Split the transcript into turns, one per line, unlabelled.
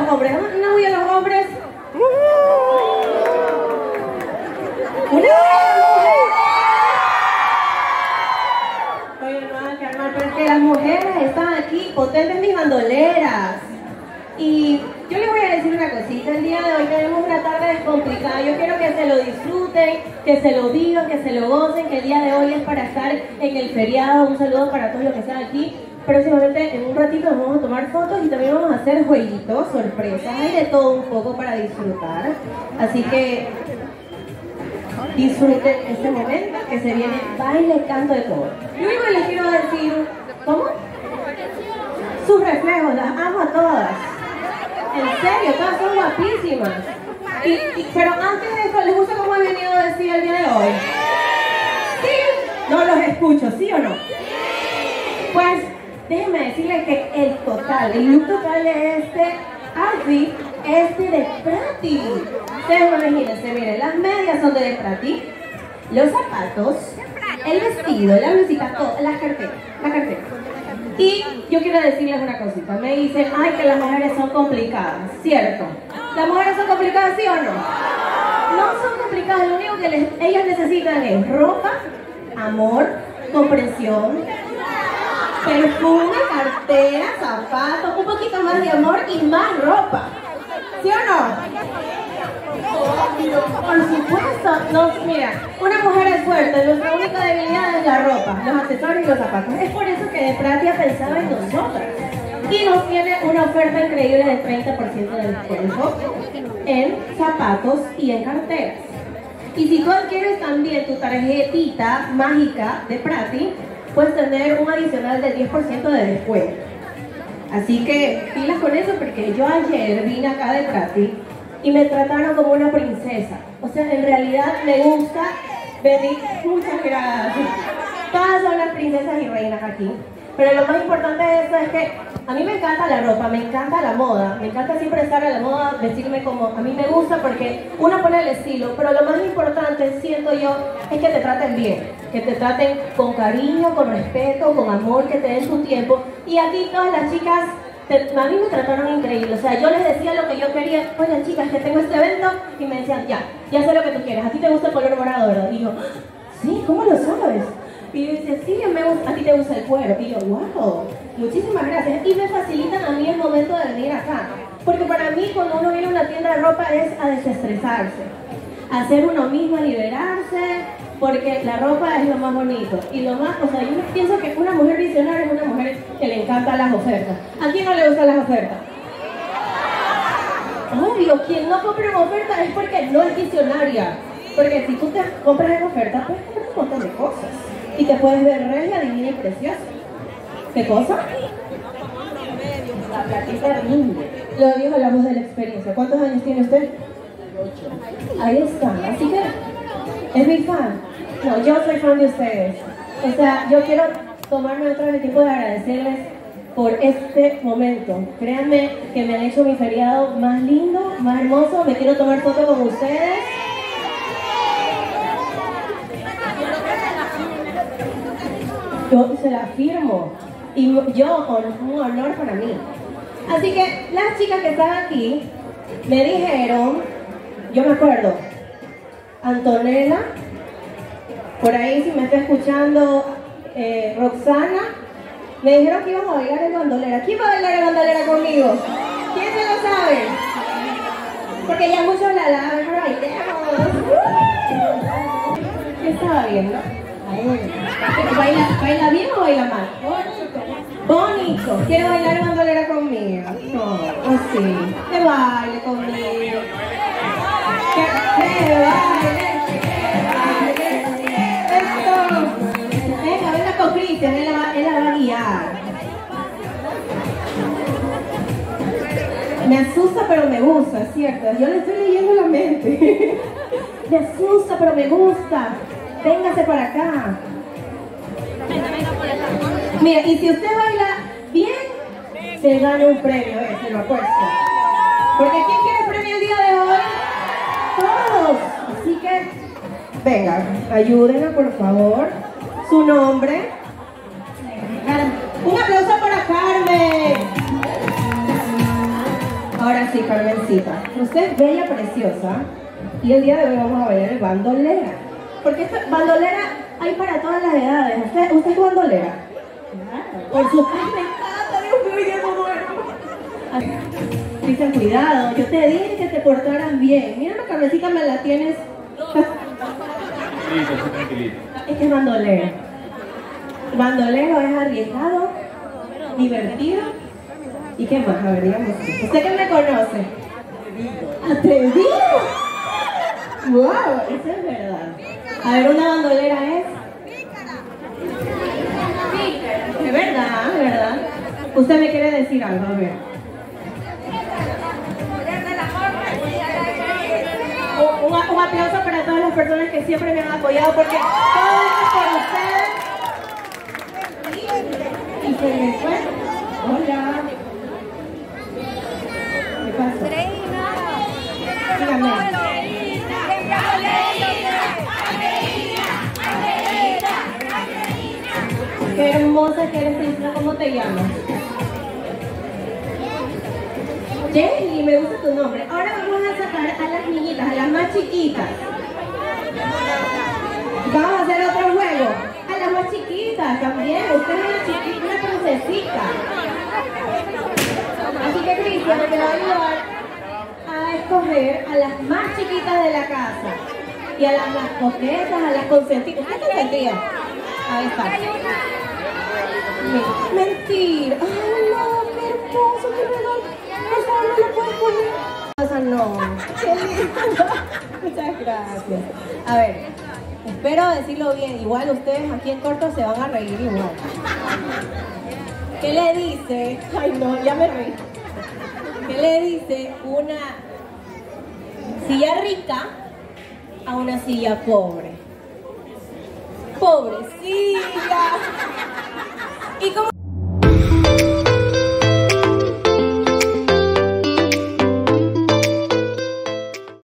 hombres. Una bulla a los hombres. Una Oye, no van a quedar mal, pero es que las mujeres están aquí, potentes mis bandoleras. Y yo les voy a decir una cosita, el día de hoy tenemos una tarde descomplicada, yo quiero que se lo disfruten, que se lo digan, que se lo gocen, que el día de hoy es para estar en el feriado. Un saludo para todos los que están aquí. Próximamente, en un ratito, nos vamos a tomar fotos y también vamos a hacer jueguitos, sorpresas, hay de todo un poco para disfrutar. Así que disfruten este momento que se viene baile, canto, de todo. Lo único que les quiero decir, ¿cómo? Sus reflejos, las amo a todas. En serio, todas son guapísimas. Pero antes de eso, ¿les gusta cómo he venido a decir el día de hoy? ¿Sí? No los escucho, ¿sí o no? Pues déjenme decirles que el look total de este outfit es de Prati. Ustedes no imagínense, miren, las medias son de Prati, los zapatos, el vestido, la blusita, todo, la cartera. Y yo quiero decirles una cosita, me dicen, ay, que las mujeres son complicadas, ¿cierto? ¿Las mujeres son complicadas, sí o no? No son complicadas, lo único que ellas necesitan es ropa, amor, comprensión, perfume, cartera, zapatos, un poquito más de amor y más ropa. ¿Sí o no? Por supuesto. No, mira, una mujer es fuerte, nuestra única debilidad es la ropa, los accesorios y los zapatos. Es por eso que de Prati ha pensado en nosotras. Y nos tiene una oferta increíble del 30% de descuento en zapatos y en carteras. Y si tú adquieres también tu tarjetita mágica de Prati, puedes tener un adicional del 10% de descuento. Así que pilas con eso, porque yo ayer vine acá de Prati y me trataron como una princesa. O sea, en realidad me gusta venir. Muchas gracias. Todas son las princesas y reinas aquí. Pero lo más importante de eso es que a mí me encanta la ropa, me encanta la moda, me encanta siempre estar a la moda, vestirme como a mí me gusta, porque uno pone el estilo, pero lo más importante, siento yo, es que te traten bien, que te traten con cariño, con respeto, con amor, que te den tu tiempo. Y aquí todas las chicas, a mí me trataron increíble. O sea, yo les decía lo que yo quería. Oye, chicas, que tengo este evento, y me decían, ya sé lo que tú quieres, a ti te gusta el color morado, ¿verdad? Y yo, sí, ¿cómo lo sabes? Y yo decía, sí, a ti te gusta el cuero. Y yo, wow, muchísimas gracias. Y me facilitan a mí el momento de venir acá. Porque para mí, cuando uno viene a una tienda de ropa, es a desestresarse, a ser uno mismo, a liberarse, porque la ropa es lo más bonito. Y lo más, o sea, yo pienso que una mujer visionaria es una mujer que le encantan las ofertas. ¿A quién no le gustan las ofertas? Obvio, quien no compra en oferta es porque no es visionaria. Porque si tú te compras en oferta, puedes comprar un montón de cosas. Y te puedes ver regia, divina y preciosa. ¿Qué cosa? La platita rinde. Lo dijo la voz de la experiencia. ¿Cuántos años tiene usted? 8. Ahí está. Así que es mi fan. No, yo soy fan de ustedes. O sea, yo quiero tomarme otra vez el tiempo de agradecerles por este momento. Créanme que me han hecho mi feriado más lindo, más hermoso. Me quiero tomar foto con ustedes. Yo se la firmo. Y yo, un honor para mí. Así que las chicas que están aquí me dijeron, yo me acuerdo, Antonella, por ahí si me está escuchando, Roxana, me dijeron que íbamos a bailar el bandolera. ¿Quién va a bailar el bandolera conmigo? ¿Quién se lo sabe? Porque ya muchos la lavan, pero bailemos. ¿Qué estaba viendo? ¿Baila bien o baila mal? Bonito. ¿Quiere bailar el bandolera conmigo? No, así. Que baile conmigo. Que baile. Esto. Venga con Cristian, él la va a guiar. Me asusta pero me gusta, ¿cierto? Yo le estoy leyendo la mente. Me asusta pero me gusta. Véngase para acá. Mira, y si usted baila bien, se gana un premio, se lo apuesto. Porque ¿quién quiere el premio el día de hoy? Todos. Así que, venga, ayúdenla por favor. Su nombre. Un aplauso para Carmen. Ahora sí, Carmencita, usted es bella, preciosa, y el día de hoy vamos a bailar el bandolera. Porque esta bandolera hay para todas las edades. ¿Usted es bandolera? Claro. Por supuesto, me encanta, Dios mío, ya no muero. Dicen, cuidado, yo te dije que te portaras bien. Mira, la Carmencita me la tienes.
Sí, tranquilito.
Es que es bandolero. Bandolero es arriesgado, divertido. ¿Y qué más? A ver, digamos. ¿Usted que me conoce? ¡Atrevido! ¡Wow! Eso es verdad. A ver, una bandolera es... Pícara. Es verdad, es verdad. Usted me quiere decir algo, a ver. Un aplauso para todas las personas que siempre me han apoyado, porque todo esto es por ustedes. Y se me fue. Hola. ¿Qué pasa? Dígame. Qué hermosa que eres, Priscila. ¿Cómo te llamas? Jenny, me gusta tu nombre. Ahora vamos a sacar a las niñitas, a las más chiquitas. Vamos a hacer otro juego. A las más chiquitas también. Usted es una chiquita, una princesita. Así que Cristian me va a ayudar a escoger a las más chiquitas de la casa. Y a las más coquetas, a las consentidas. ¿Qué consentidas? Ahí está. Mentira. Ay, no, qué hermoso, qué regalo. No lo puedo poner. No. Qué lindo. Muchas gracias. A ver, espero decirlo bien. Igual ustedes aquí en corto se van a reír igual. ¿Qué le dice? Ay, no, ya me reí. ¿Qué le dice una silla rica a una silla pobre? Pobrecita. ¿Y cómo